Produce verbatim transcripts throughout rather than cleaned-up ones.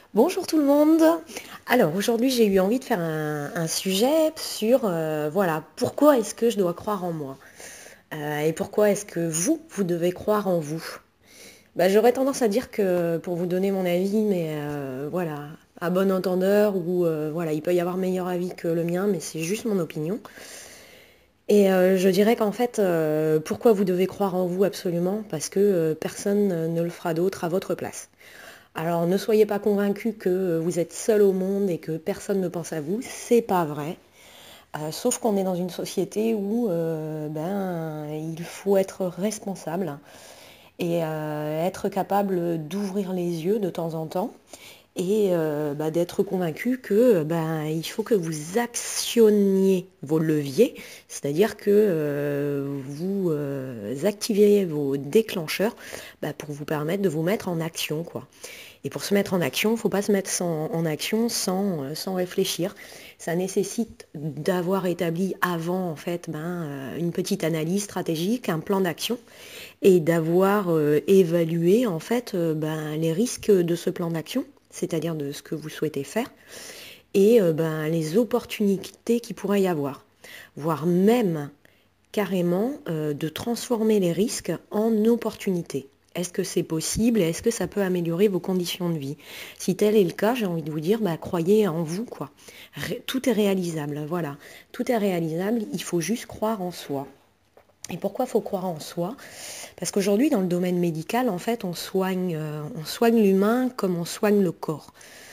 Bonjour tout le monde. Alors aujourd'hui j'ai eu envie de faire un, un sujet sur euh, voilà pourquoi est-ce que je dois croire en moi. Euh, et pourquoi est-ce que vous vous devez croire en vous. Bah, j'aurais tendance à dire que pour vous donner mon avis, mais euh, voilà, à bon entendeur, ou euh, voilà, il peut y avoir meilleur avis que le mien, mais c'est juste mon opinion. Et euh, je dirais qu'en fait, euh, pourquoi vous devez croire en vous absolument? Parce que euh, personne ne le fera d'autre à votre place. Alors ne soyez pas convaincus que vous êtes seul au monde et que personne ne pense à vous, c'est pas vrai. Euh, sauf qu'on est dans une société où euh, ben, il faut être responsable et euh, être capable d'ouvrir les yeux de temps en temps et euh, bah, d'être convaincu que ben, il faut que vous actionniez vos leviers, c'est-à-dire que euh, vous euh, activiez vos déclencheurs bah, pour vous permettre de vous mettre en action, quoi. Et pour se mettre en action, il ne faut pas se mettre sans- en action sans, euh, sans réfléchir. Ça nécessite d'avoir établi avant en fait ben, euh, une petite analyse stratégique, un plan d'action, et d'avoir euh, évalué en fait euh, ben, les risques de ce plan d'action, c'est-à-dire de ce que vous souhaitez faire, et euh, ben, les opportunités qu'il pourrait y avoir, voire même carrément euh, de transformer les risques en opportunités. Est-ce que c'est possible et est-ce que ça peut améliorer vos conditions de vie? Si tel est le cas, j'ai envie de vous dire, bah, croyez en vous, quoi. Ré- tout est réalisable, voilà. Tout est réalisable, il faut juste croire en soi. Et pourquoi il faut croire en soi? Parce qu'aujourd'hui, dans le domaine médical, en fait, on soigne, euh, on soigne l'humain comme on soigne le corps.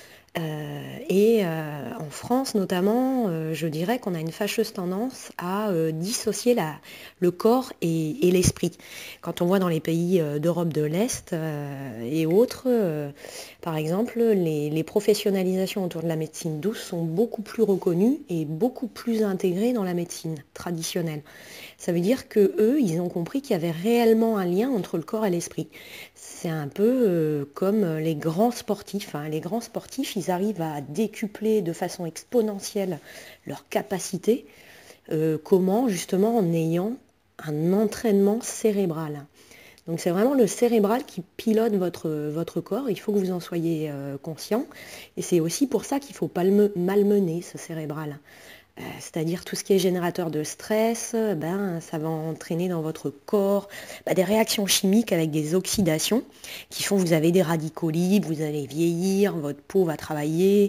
Euh, et euh, en France notamment, euh, je dirais qu'on a une fâcheuse tendance à euh, dissocier la, le corps et, et l'esprit. Quand on voit dans les pays euh, d'Europe de l'Est euh, et autres, euh, par exemple, les, les professionnalisations autour de la médecine douce sont beaucoup plus reconnues et beaucoup plus intégrées dans la médecine traditionnelle. Ça veut dire que eux, ils ont compris qu'il y avait réellement un lien entre le corps et l'esprit. C'est un peu euh, comme les grands sportifs, hein. Les grands sportifs, ils arrivent à décupler de façon exponentielle leur capacité. Euh, comment? Justement en ayant un entraînement cérébral. Donc c'est vraiment le cérébral qui pilote votre, votre corps, il faut que vous en soyez euh, conscient. Et c'est aussi pour ça qu'il ne faut pas le malmener, ce cérébral. Euh, c'est-à-dire tout ce qui est générateur de stress, ben, ça va entraîner dans votre corps ben, des réactions chimiques avec des oxydations qui font que vous avez des radicaux libres, vous allez vieillir, votre peau va travailler.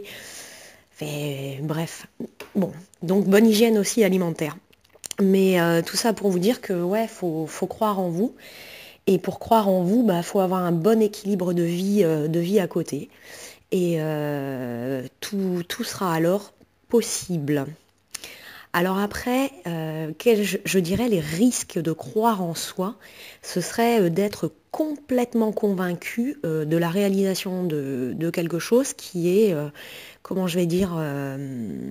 Fait, bref, bon, donc bonne hygiène aussi alimentaire. Mais euh, tout ça pour vous dire que ouais, faut, faut croire en vous. Et pour croire en vous, bah, faut avoir un bon équilibre de vie, euh, de vie à côté. Et euh, tout, tout sera alors possible. Alors après, euh, quels, je, je dirais les risques de croire en soi, ce serait euh, d'être complètement convaincu euh, de la réalisation de, de quelque chose qui est, euh, comment je vais dire, euh,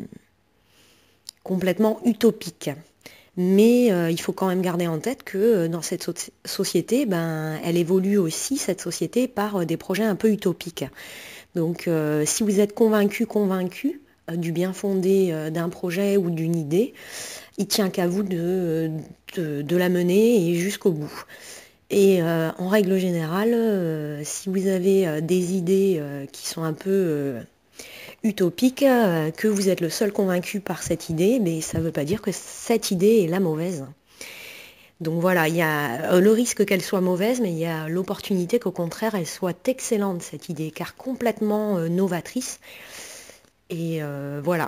complètement utopique. Mais euh, il faut quand même garder en tête que euh, dans cette so- société, ben, elle évolue aussi, cette société, par euh, des projets un peu utopiques. Donc euh, si vous êtes convaincu, convaincu euh, du bien fondé euh, d'un projet ou d'une idée, il tient qu'à vous de, de, de la mener et jusqu'au bout. Et euh, en règle générale, euh, si vous avez euh, des idées euh, qui sont un peu euh, utopiques, euh, que vous êtes le seul convaincu par cette idée, mais ça ne veut pas dire que cette idée est la mauvaise. Donc voilà, il y a euh, le risque qu'elle soit mauvaise, mais il y a l'opportunité qu'au contraire, elle soit excellente, cette idée, car complètement euh, novatrice. Et euh, voilà.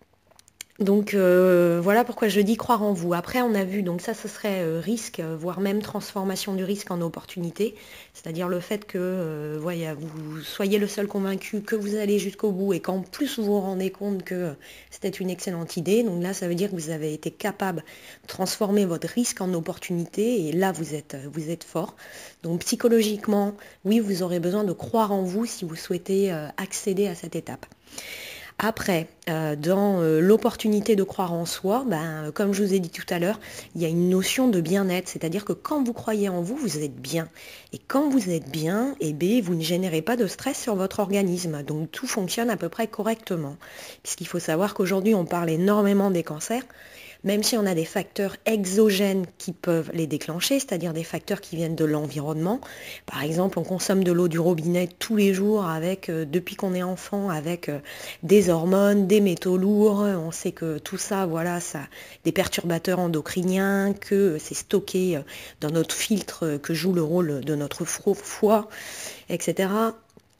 Donc euh, voilà pourquoi je dis croire en vous. Après, on a vu, donc ça, ce serait euh, risque, euh, voire même transformation du risque en opportunité. C'est-à-dire le fait que euh, voyez, vous soyez le seul convaincu, que vous allez jusqu'au bout et qu'en plus vous vous rendez compte que euh, c'était une excellente idée. Donc là, ça veut dire que vous avez été capable de transformer votre risque en opportunité et là, vous êtes, vous êtes fort. Donc psychologiquement, oui, vous aurez besoin de croire en vous si vous souhaitez euh, accéder à cette étape. Après, euh, dans euh, l'opportunité de croire en soi, ben, euh, comme je vous ai dit tout à l'heure, il y a une notion de bien-être, c'est-à-dire que quand vous croyez en vous, vous êtes bien. Et quand vous êtes bien, eh bien, vous ne générez pas de stress sur votre organisme. Donc tout fonctionne à peu près correctement. Puisqu'il faut savoir qu'aujourd'hui, on parle énormément des cancers. même si on a des facteurs exogènes qui peuvent les déclencher, c'est-à-dire des facteurs qui viennent de l'environnement. Par exemple, on consomme de l'eau du robinet tous les jours avec, euh, depuis qu'on est enfant, avec euh, des hormones, des métaux lourds. On sait que tout ça, voilà, ça, des perturbateurs endocriniens, que c'est stocké euh, dans notre filtre, euh, que joue le rôle de notre fro- foie, et cetera.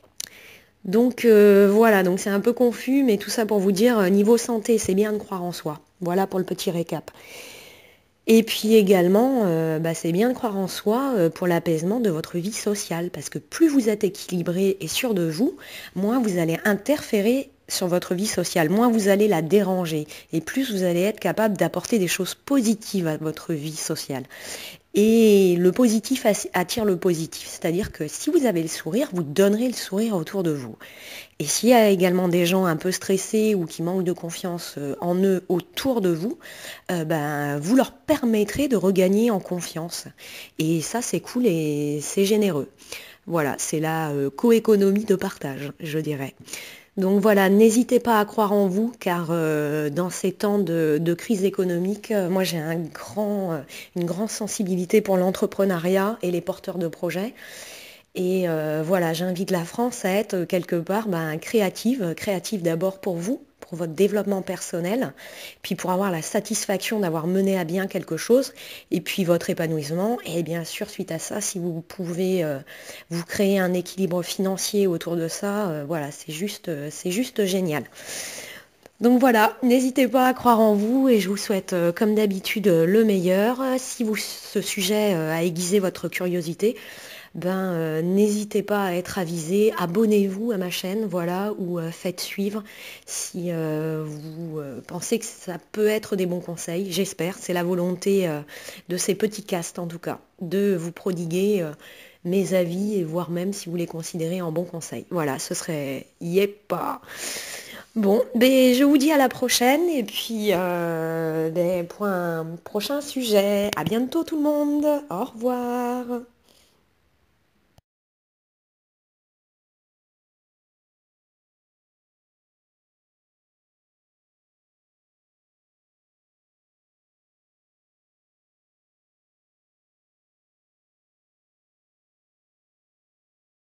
Donc euh, voilà, donc c'est un peu confus, mais tout ça pour vous dire, euh, niveau santé, c'est bien de croire en soi. Voilà pour le petit récap. Et puis également, euh, bah, c'est bien de croire en soi euh, pour l'apaisement de votre vie sociale, parce que plus vous êtes équilibré et sûr de vous, moins vous allez interférer sur votre vie sociale, moins vous allez la déranger, et plus vous allez être capable d'apporter des choses positives à votre vie sociale. Et le positif attire le positif, c'est-à-dire que si vous avez le sourire, vous donnerez le sourire autour de vous. Et s'il y a également des gens un peu stressés ou qui manquent de confiance euh, en eux autour de vous, euh, ben, vous leur permettrez de regagner en confiance. Et ça, c'est cool et c'est généreux. Voilà, c'est la euh, coéconomie de partage, je dirais. Donc voilà, n'hésitez pas à croire en vous, car euh, dans ces temps de, de crise économique, euh, moi j'ai un grand, euh, une grande sensibilité pour l'entrepreneuriat et les porteurs de projets. Et euh, voilà, j'invite la France à être quelque part ben, créative, créative d'abord pour vous, pour votre développement personnel, puis pour avoir la satisfaction d'avoir mené à bien quelque chose, et puis votre épanouissement. Et bien sûr, suite à ça, si vous pouvez euh, vous créer un équilibre financier autour de ça, euh, voilà, c'est juste, euh, c'est juste génial. Donc voilà, n'hésitez pas à croire en vous et je vous souhaite, euh, comme d'habitude, euh, le meilleur. Si vous, ce sujet euh, a aiguisé votre curiosité, ben, euh, n'hésitez pas à être avisé, abonnez-vous à ma chaîne, voilà, ou euh, faites suivre si euh, vous euh, pensez que ça peut être des bons conseils, j'espère, c'est la volonté euh, de ces petits castes en tout cas, de vous prodiguer euh, mes avis et voire même si vous les considérez en bons conseils. Voilà, ce serait yépa. Bon, ben, je vous dis à la prochaine et puis euh, ben, pour un prochain sujet. À bientôt tout le monde. Au revoir.